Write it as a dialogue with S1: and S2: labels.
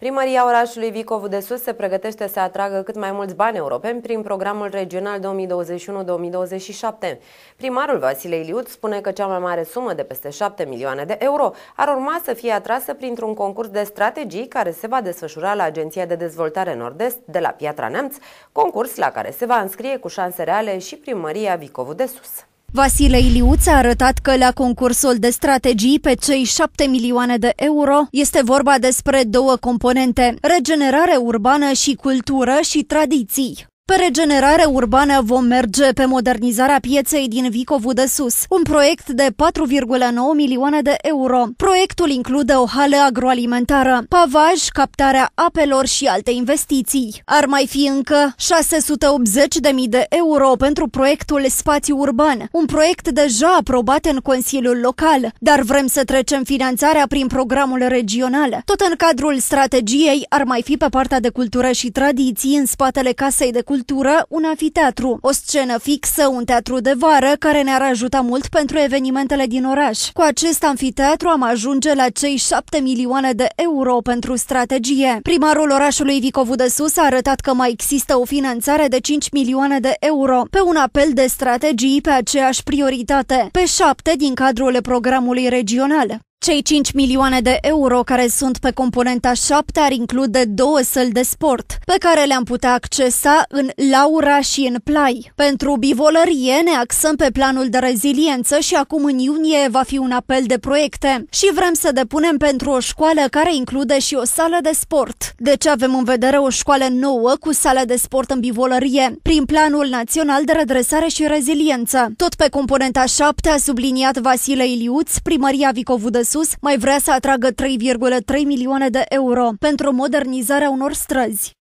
S1: Primăria orașului Vicovu de Sus se pregătește să atragă cât mai mulți bani europeni prin programul regional 2021-2027. Primarul Vasile Iliuț spune că cea mai mare sumă de peste 7 milioane de euro ar urma să fie atrasă printr-un concurs de strategii care se va desfășura la Agenția de Dezvoltare Nord-Est de la Piatra Neamț, concurs la care se va înscrie cu șanse reale și Primăria Vicovu de Sus.
S2: Vasile Iliuț a arătat că la concursul de strategii pe cei 7 milioane de euro este vorba despre două componente: regenerare urbană și cultură și tradiții. Pe regenerare urbană vom merge pe modernizarea pieței din Vicovu de Sus, un proiect de 4,9 milioane de euro. Proiectul include o hală agroalimentară, pavaj, captarea apelor și alte investiții. Ar mai fi încă 680.000 de euro pentru proiectul spațiu urban, un proiect deja aprobat în Consiliul Local, dar vrem să trecem finanțarea prin programul regional. Tot în cadrul strategiei ar mai fi pe partea de cultură și tradiții, în spatele Casei de Cultură, un anfiteatru, o scenă fixă, un teatru de vară care ne-ar ajuta mult pentru evenimentele din oraș. Cu acest anfiteatru am ajunge la cei 7 milioane de euro pentru strategie. Primarul orașului Vicovu de Sus a arătat că mai există o finanțare de 5 milioane de euro pe un apel de strategii pe aceeași prioritate, pe 7 din cadrul programului regional. Cei 5 milioane de euro care sunt pe componenta 7 ar include 2 săli de sport, pe care le-am putea accesa în Laura și în Plai. Pentru bivolărie ne axăm pe planul de reziliență și acum în iunie va fi un apel de proiecte și vrem să depunem pentru o școală care include și o sală de sport. Deci avem în vedere o școală nouă cu sală de sport în bivolărie, prin Planul Național de Redresare și Reziliență. Tot pe componenta 7 a subliniat Vasile Iliuț, Primăria Vicovu de Sus mai vrea să atragă 3,3 milioane de euro pentru modernizarea unor străzi.